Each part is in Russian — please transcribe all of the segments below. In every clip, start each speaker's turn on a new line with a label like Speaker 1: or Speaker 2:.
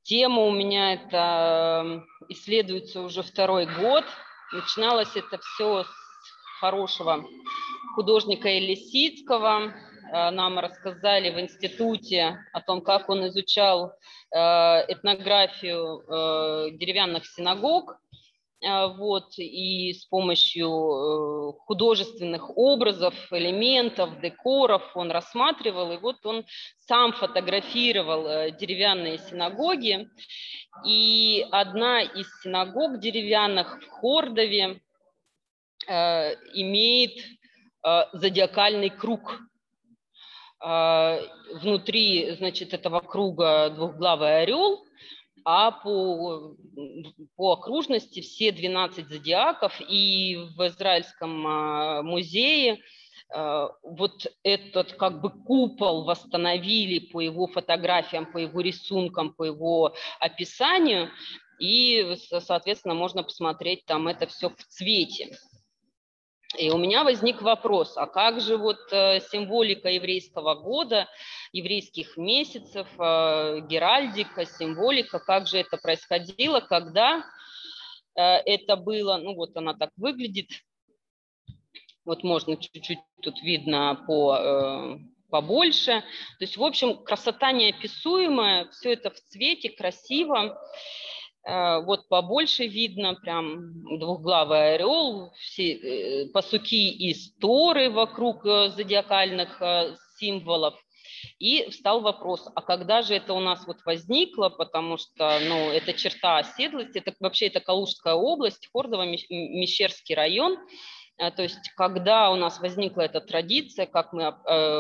Speaker 1: Тема у меня это исследуется уже второй год. Начиналось это все с хорошего художника Лисицкого. Нам рассказали в институте о том, как он изучал этнографию деревянных синагог. Вот, и с помощью художественных образов, элементов, декоров он рассматривал, и вот он сам фотографировал деревянные синагоги, и одна из синагог деревянных в Хордове имеет зодиакальный круг. Внутри, значит, этого круга двухглавый орел, а по окружности все 12 зодиаков. И в Израильском музее вот этот как бы купол восстановили по его фотографиям, по его рисункам, по его описанию. И, соответственно, можно посмотреть там это все в цвете. И у меня возник вопрос, а как же вот символика еврейского года, еврейских месяцев, геральдика, символика, как же это происходило, когда это было, ну вот она так выглядит, вот можно чуть-чуть тут видно побольше, то есть в общем красота неописуемая, все это в цвете, красиво. Вот побольше видно, прям двухглавый орел, все пасуки из Торы вокруг зодиакальных символов. И встал вопрос, а когда же это у нас вот возникло, потому что, ну, это черта оседлости, это вообще это Калужская область, Хордово-Мещерский район. То есть когда у нас возникла эта традиция, как мы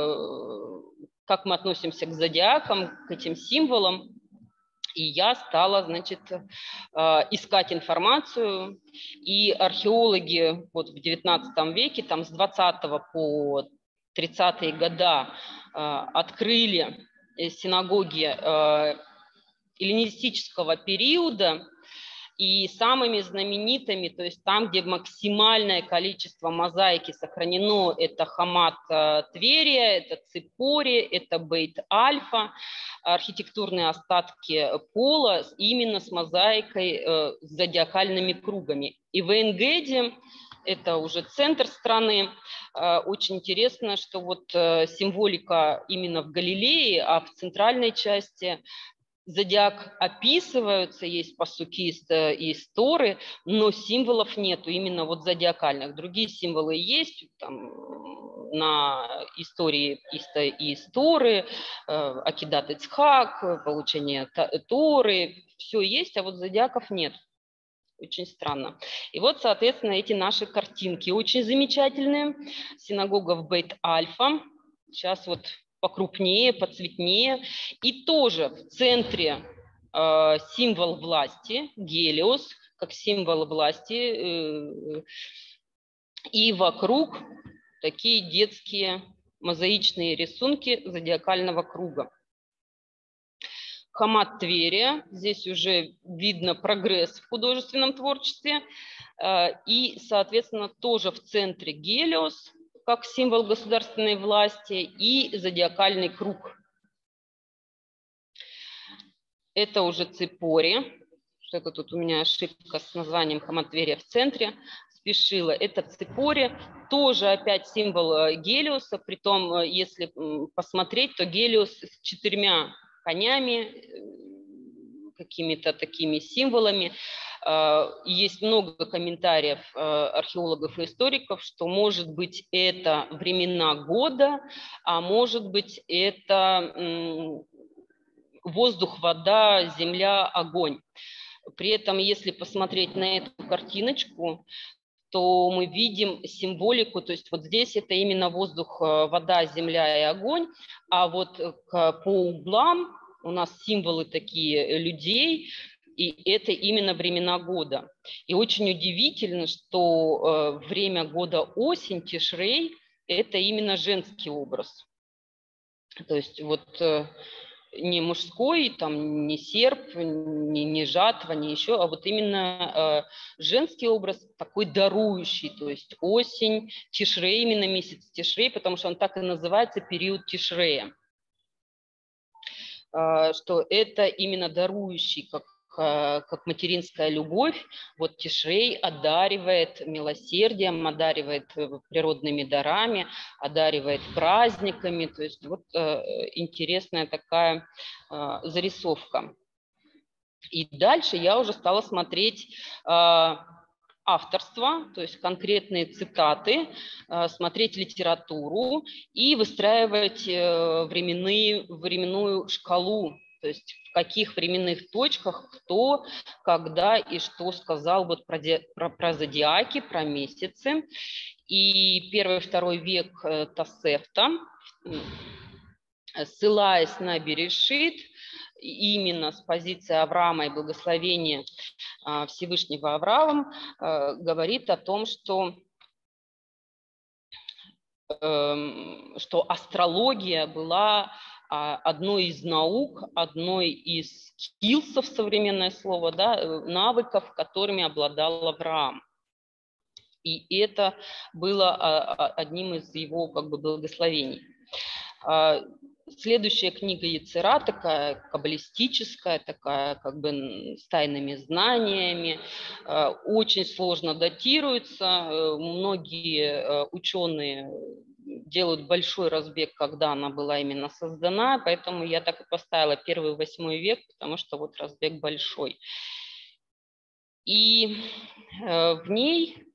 Speaker 1: относимся к зодиакам, к этим символам. И я стала, значит, искать информацию, и археологи вот в XIX веке, там с 20 по 30-е годы открыли синагоги эллинистического периода, и самыми знаменитыми, то есть там, где максимальное количество мозаики сохранено, это Хамат Тверия, это Ципори, это Бейт-Альфа, архитектурные остатки пола именно с мозаикой, с зодиакальными кругами. И в Эн-Геди, это уже центр страны, очень интересно, что вот символика именно в Галилее, а в центральной части зодиак описываются, есть пасуки из Торы, но символов нету, именно вот зодиакальных. Другие символы есть, там, на истории из Торы, Акидат Ицхак, получение Торы, все есть, а вот зодиаков нет. Очень странно. И вот, соответственно, эти наши картинки очень замечательные. Синагога в Бейт-Альфа. Сейчас вот покрупнее, поцветнее. И тоже в центре символ власти, Гелиос, как символ власти. И вокруг такие детские мозаичные рисунки зодиакального круга. Хамат Тверия, здесь уже видно прогресс в художественном творчестве. И, соответственно, тоже в центре Гелиос, как символ государственной власти, и зодиакальный круг. Это уже Ципори. Что-то тут у меня ошибка с названием Хамат Тверия в центре. Спешила. Это Ципори. Тоже опять символ Гелиоса. Притом, если посмотреть, то Гелиос с 4 конями, какими-то такими символами. Есть много комментариев археологов и историков, что может быть это времена года, а может быть это воздух, вода, земля, огонь. При этом, если посмотреть на эту картиночку, то мы видим символику, то есть вот здесь это именно воздух, вода, земля и огонь, а вот по углам у нас символы такие людей, и это именно времена года. И очень удивительно, что время года осень, Тишрей, это именно женский образ. То есть вот не мужской, там, не серп, не жатва, не еще, а вот именно женский образ такой дарующий, то есть осень, Тишрей, именно месяц Тишрей, потому что он так и называется, период Тишрея. что это именно дарующий, как материнская любовь. Вот Тишрей одаривает милосердием, одаривает природными дарами, одаривает праздниками. То есть вот интересная такая зарисовка. И дальше я уже стала смотреть авторство, то есть конкретные цитаты, смотреть литературу и выстраивать временную шкалу, то есть в каких временных точках кто, когда и что сказал вот про зодиаки, про месяцы. И 1-2 век Тосефта, ссылаясь на Берешит, именно с позиции Авраама и благословения Всевышнего Авраамом, говорит о том, что астрология была одной из наук, одной из скиллсов, современное слово, да, навыков, которыми обладал Авраам. И это было одним из его как бы благословений. Следующая книга Ецера, такая каббалистическая, такая как бы с тайными знаниями, очень сложно датируется. Многие ученые делают большой разбег, когда она была именно создана, поэтому я так и поставила 1-8 век, потому что вот разбег большой. И в ней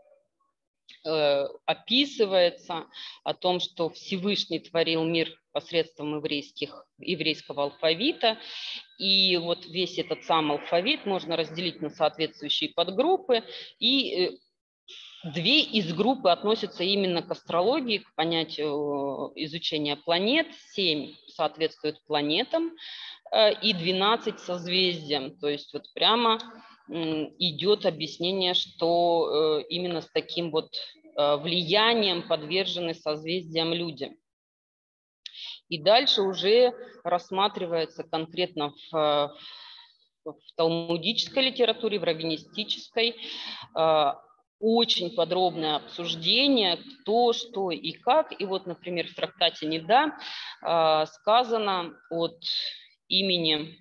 Speaker 1: описывается о том, что Всевышний творил мир посредством еврейского алфавита, и вот весь этот сам алфавит можно разделить на соответствующие подгруппы, и 2 из группы относятся именно к астрологии, к понятию изучения планет, 7 соответствует планетам и 12 созвездиям, то есть вот прямо идет объяснение, что именно с таким вот влиянием подвержены созвездиям люди. И дальше уже рассматривается конкретно в талмудической литературе, в раввинистической, очень подробное обсуждение, кто, что и как. И вот, например, в трактате Нида сказано от имени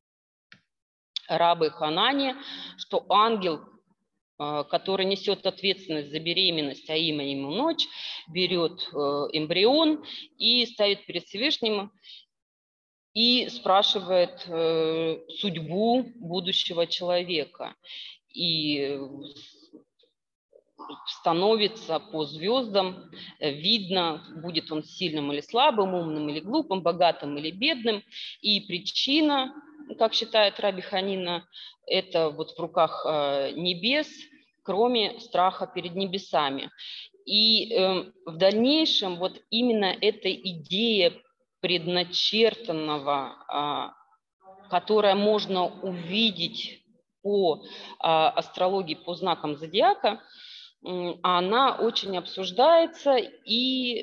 Speaker 1: рабы Ханани, что ангел, который несет ответственность за беременность, а имя ему ночь, берет эмбрион и ставит перед Всевышним и спрашивает судьбу будущего человека. И становится по звездам, видно, будет он сильным или слабым, умным или глупым, богатым или бедным. И причина, как считает Раби Ханина, это вот в руках небес, кроме страха перед небесами. И в дальнейшем вот именно эта идея предначертанного, которая можно увидеть по астрологии, по знакам зодиака, она очень обсуждается и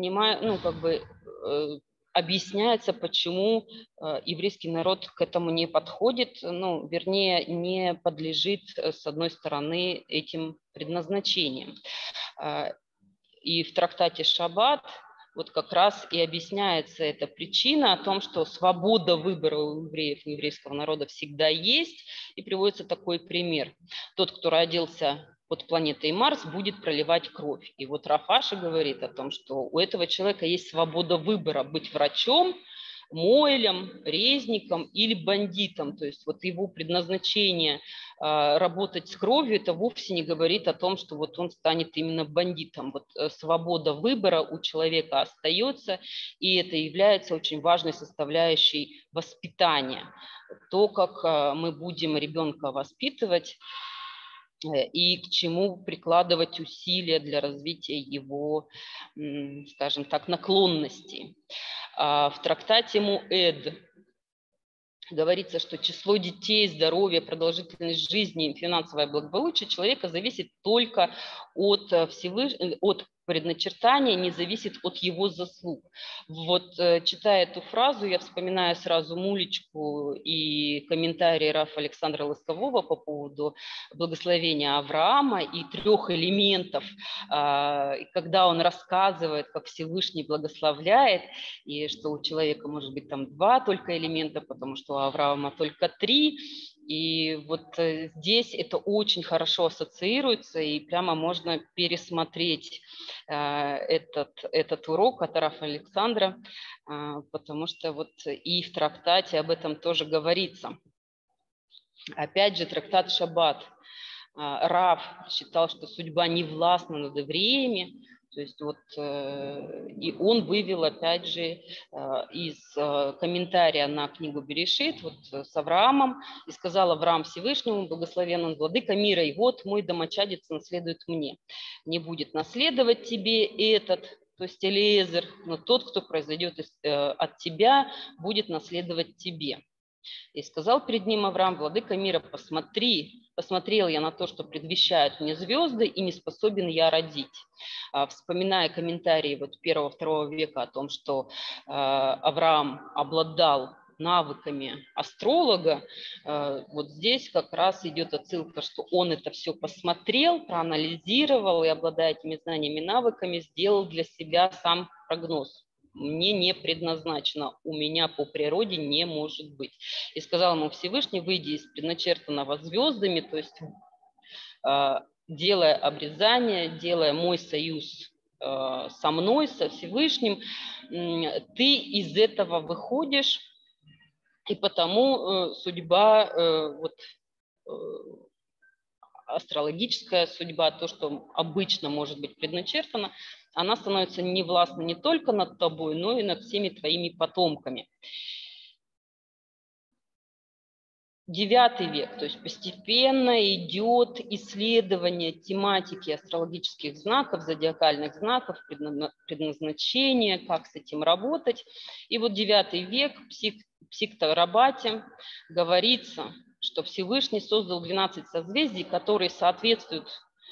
Speaker 1: объясняется, почему еврейский народ к этому не подходит, вернее, не подлежит, с одной стороны, этим предназначениям. И в трактате «Шаббат» вот как раз и объясняется эта причина о том, что свобода выбора у евреев и еврейского народа всегда есть, и приводится такой пример. Тот, кто родился под планетой Марс, будет проливать кровь. И вот Рав Аши говорит о том, что у этого человека есть свобода выбора быть врачом, мойлем, резником или бандитом. То есть вот его предназначение работать с кровью, это вовсе не говорит о том, что вот он станет именно бандитом. Вот свобода выбора у человека остается, и это является очень важной составляющей воспитания. То, как мы будем ребенка воспитывать и к чему прикладывать усилия для развития его, скажем так, наклонностей. В трактате Муэд говорится, что число детей, здоровье, продолжительность жизни и финансовое благополучие человека зависит только от предначертания не зависит от его заслуг. Вот читая эту фразу, я вспоминаю сразу Мулечку и комментарий Рафа Александра Лыскового по поводу благословения Авраама и 3 элементов, когда он рассказывает, как Всевышний благословляет, и что у человека может быть там 2 только элемента, потому что у Авраама только 3. И вот здесь это очень хорошо ассоциируется, и прямо можно пересмотреть этот урок от Рафа Александра, потому что вот и в трактате об этом тоже говорится. Опять же, трактат Шаббат. Рав считал, что судьба не властна над евреями, то есть вот, и он вывел, опять же, из комментария на книгу Берешит, вот с Авраамом, и сказал Авраам Всевышнему, благословен он, владыка мира, и вот мой домочадец наследует мне. Не будет наследовать тебе этот, то есть Элиезер, но тот, кто произойдет от тебя, будет наследовать тебе. И сказал перед ним Авраам, владыка мира, посмотрел я на то, что предвещают мне звезды, и не способен я родить. Вспоминая комментарии вот 1-2 века о том, что Авраам обладал навыками астролога, вот здесь как раз идет отсылка, что он это все посмотрел, проанализировал и, обладая этими знаниями и навыками, сделал для себя сам прогноз. Мне не предназначено, у меня по природе не может быть. И сказал ему Всевышний, выйди из предначертанного звездами, то есть делая обрезание, делая мой союз со мной, со Всевышним, ты из этого выходишь, и потому судьба, астрологическая судьба, то, что обычно может быть предначертано, она становится невластна не только над тобой, но и над всеми твоими потомками. 9 век, то есть постепенно идет исследование тематики астрологических знаков, зодиакальных знаков, предназначения, как с этим работать. И вот 9 век в Психта-Рабате говорится, что Всевышний создал 12 созвездий, которые соответствуют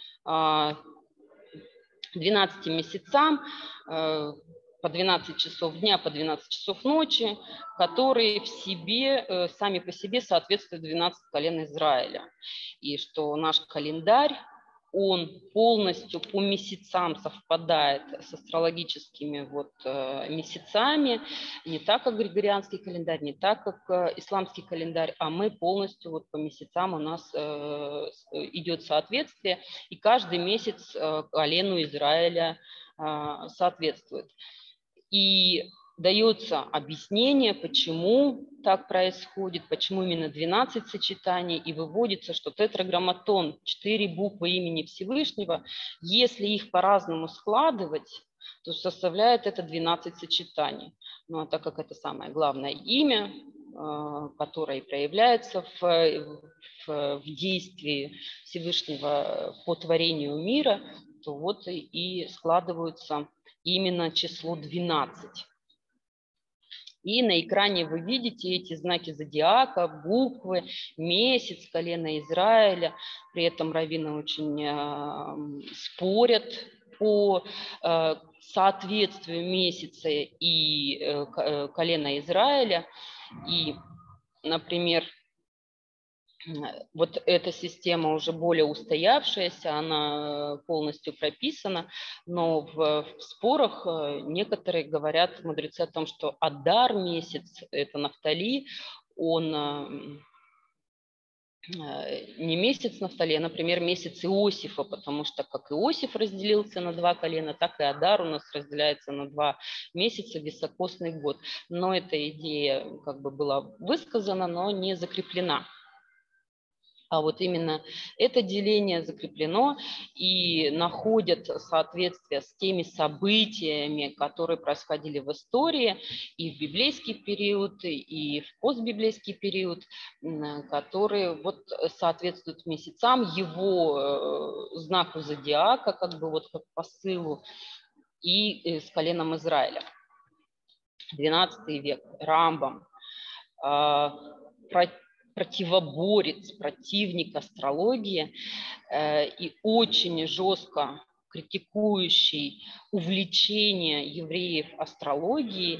Speaker 1: 12 месяцам, по 12 часов дня, по 12 часов ночи, которые в себе, сами по себе соответствуют 12 колен Израиля. И что наш календарь, он полностью по месяцам совпадает с астрологическими месяцами, не так, как григорианский календарь, не так, как исламский календарь, а мы полностью по месяцам у нас идет соответствие, и каждый месяц колену Израиля соответствует. И дается объяснение, почему так происходит, почему именно 12 сочетаний, и выводится, что тетраграмматон, 4 буквы имени Всевышнего, если их по-разному складывать, то составляет это 12 сочетаний. Ну, а так как это самое главное имя, которое проявляется в действии Всевышнего по творению мира, то вот и складываются именно число 12. И на экране вы видите эти знаки зодиака, буквы, месяц, колено Израиля. При этом раввины очень спорят по соответствию месяца и колена Израиля. И, например, вот эта система уже более устоявшаяся, она полностью прописана, но в спорах некоторые говорят, мудрецы, о том, что Адар месяц, это Нафтали, он не месяц Нафтали, а, например, месяц Иосифа, потому что как Иосиф разделился на 2 колена, так и Адар у нас разделяется на 2 месяца, високосный год. Но эта идея как бы была высказана, но не закреплена. А вот именно это деление закреплено и находят соответствие с теми событиями, которые происходили в истории и в библейский период, и в постбиблейский период, которые вот соответствуют месяцам, его знаку зодиака, как бы вот как посылу, и с коленом Израиля. 12 век, Рамбам, противоборец, противник астрологии, и очень жестко критикующий увлечение евреев астрологией,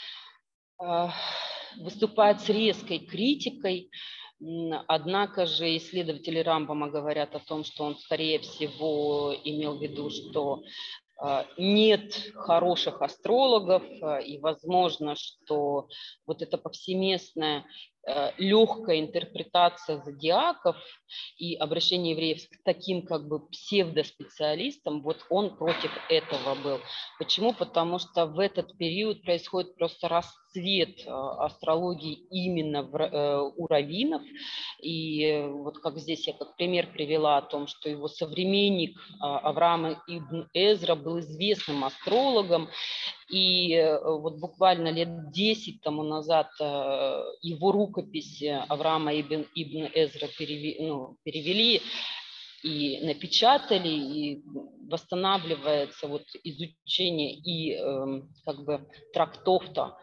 Speaker 1: выступает с резкой критикой. Однако же исследователи Рамбама говорят о том, что он, скорее всего, имел в виду, что нет хороших астрологов, и возможно, что вот эта повсеместная легкая интерпретация зодиаков и обращение евреев к таким как бы псевдоспециалистам, вот он против этого был. Почему? Потому что в этот период происходит просто расцвет астрологии именно у раввинов. И вот как здесь я как пример привела о том, что его современник Авраам ибн Эзра был известным астрологом, и вот буквально лет 10 тому назад его рукопись Авраама ибн Эзра перевели и напечатали, и восстанавливается вот изучение и как бы трактовка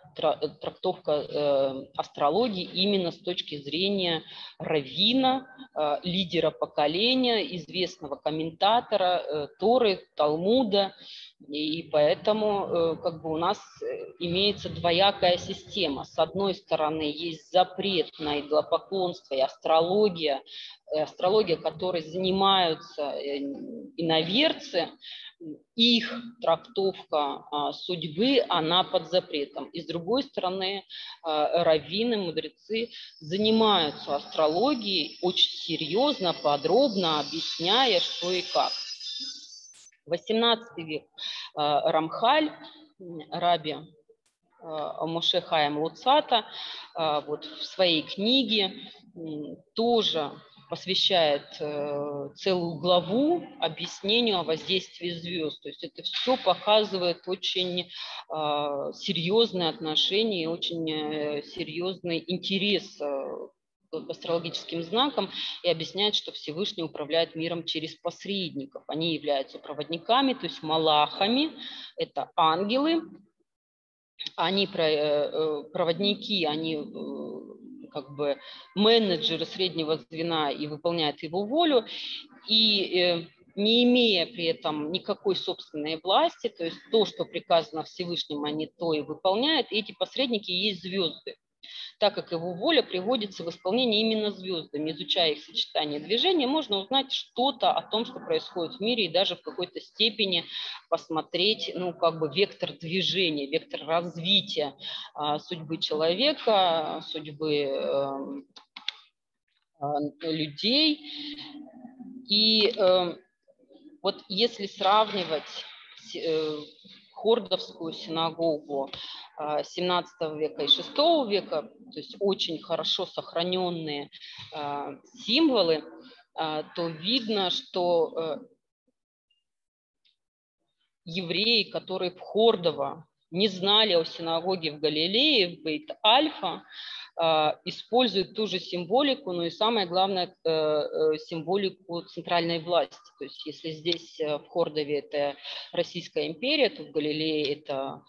Speaker 1: астрологии именно с точки зрения раввина, лидера поколения, известного комментатора Торы, Талмуда. И поэтому как бы у нас имеется двоякая система. С одной стороны, есть запрет на идолопоклонство и астрология, которой занимаются иноверцы, их трактовка судьбы, она под запретом. И с другой стороны, раввины, мудрецы занимаются астрологией очень серьезно, подробно объясняя, что и как. 18 век Рамхаль, раби Моше Хаим Луцата, вот в своей книге тоже посвящает целую главу объяснению о воздействии звезд. То есть это все показывает очень серьезные отношения, очень серьезный интерес к астрологическим знакам и объясняет, что Всевышний управляет миром через посредников. Они являются проводниками, то есть малахами, это ангелы, они проводники, они как бы менеджеры среднего звена и выполняют его волю, и не имея при этом никакой собственной власти, то есть то, что приказано Всевышним, они то и выполняют, и эти посредники есть звезды, так как его воля приводится в исполнение именно звездами. Изучая их сочетание движения, можно узнать что-то о том, что происходит в мире, и даже в какой-то степени посмотреть, ну, как бы вектор движения, вектор развития судьбы человека, судьбы людей. И вот если сравнивать Хордовскую синагогу 17 века и 6 века, то есть очень хорошо сохраненные символы, то видно, что евреи, которые в Хордово не знали о синагоге в Галилее, в Бейт-Альфа, используют ту же символику, но и самое главное, символику центральной власти. То есть если здесь в Хордове это Российская империя, то в Галилее это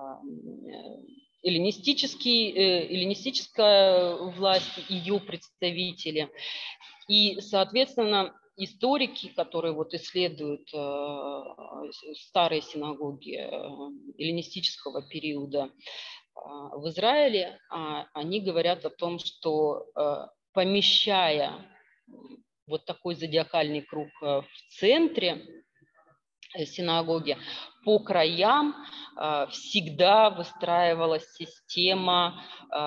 Speaker 1: эллинистическая власть, ее представители. И, соответственно, историки, которые вот исследуют старые синагоги эллинистического периода в Израиле, они говорят о том, что помещая вот такой зодиакальный круг в центре синагоги, по краям всегда выстраивалась система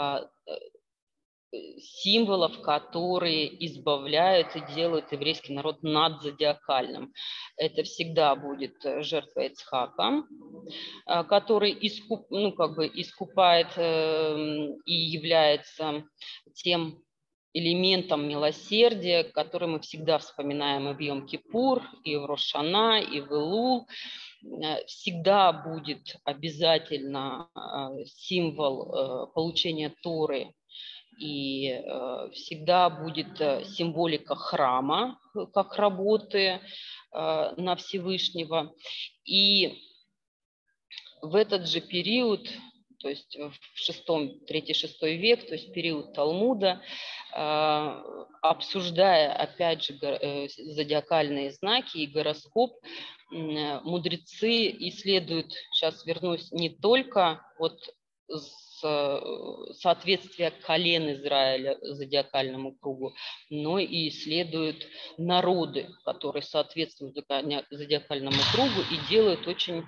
Speaker 1: символов, которые избавляют и делают еврейский народ надзодиакальным. Это всегда будет жертва Ицхака, который искупает и является тем элементом милосердия, который мы всегда вспоминаем и в Йом-Кипур, и в Рош-Шана, и в Элул. Всегда будет обязательно символ получения Торы, и всегда будет символика храма как работы на Всевышнего. И в этот же период, то есть в 3-6 век, то есть период Талмуда, обсуждая опять же зодиакальные знаки и гороскоп, мудрецы исследуют, сейчас вернусь, не только вот соответствие колен Израиля зодиакальному кругу, но и исследуют народы, которые соответствуют зодиакальному кругу, и делают очень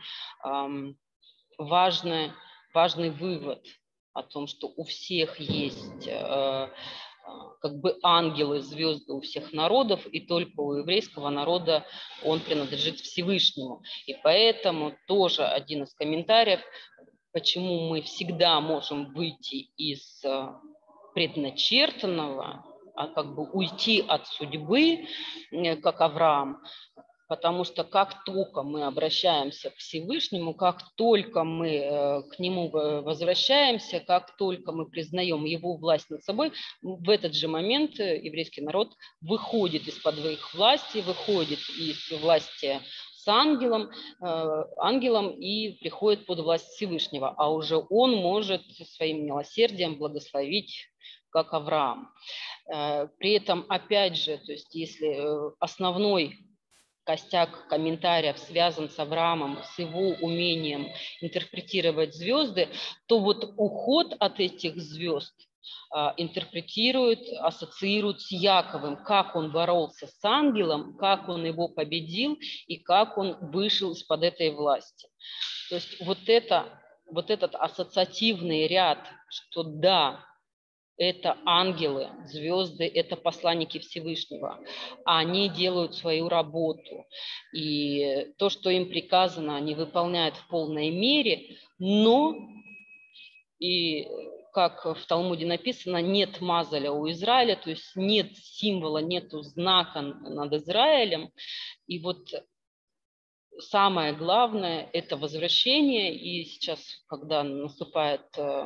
Speaker 1: важный вывод о том, что у всех есть как бы ангелы, звезды у всех народов, и только у еврейского народа он принадлежит Всевышнему. И поэтому тоже один из комментариев, почему мы всегда можем выйти из предначертанного, а как бы уйти от судьбы, как Авраам, потому что как только мы обращаемся к Всевышнему, как только мы к Нему возвращаемся, как только мы признаем Его власть над собой, в этот же момент еврейский народ выходит из-под их власти, выходит из власти с ангелом и приходит под власть Всевышнего, а уже он может своим милосердием благословить, как Авраам. При этом, опять же, то есть если основной костяк комментариев связан с Авраамом, с его умением интерпретировать звезды, то вот уход от этих звезд интерпретируют, ассоциируют с Яковом, как он боролся с ангелом, как он его победил и как он вышел из-под этой власти. То есть вот этот ассоциативный ряд, что да, это ангелы, звезды, это посланники Всевышнего. Они делают свою работу. И то, что им приказано, они выполняют в полной мере, но, и как в Талмуде написано, нет мазаля у Израиля, то есть нет символа, нет знака над Израилем. И вот самое главное – это возвращение. И сейчас, когда наступает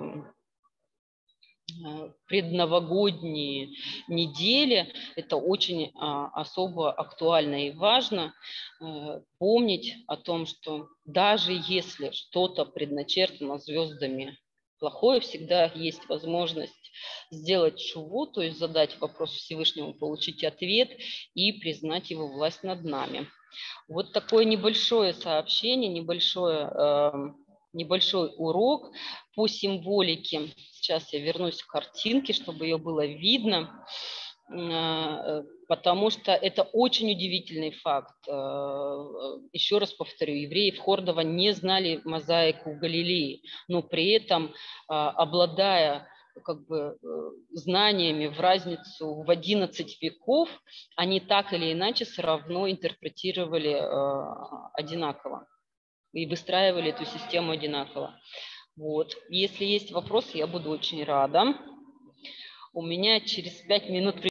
Speaker 1: предновогодние недели, это очень особо актуально и важно помнить о том, что даже если что-то предначертано звездами плохое, всегда есть возможность сделать шуву, то есть задать вопрос Всевышнему, получить ответ и признать его власть над нами. Вот такое небольшое сообщение, небольшой урок по символике. Сейчас я вернусь к картинке, чтобы ее было видно, потому что это очень удивительный факт. Еще раз повторю, евреи в Хордово не знали мозаику Галилеи, но при этом, обладая как бы знаниями в разницу в 11 веков, они так или иначе все равно интерпретировали одинаково и выстраивали эту систему одинаково. Вот. Если есть вопросы, я буду очень рада. У меня через 5 минут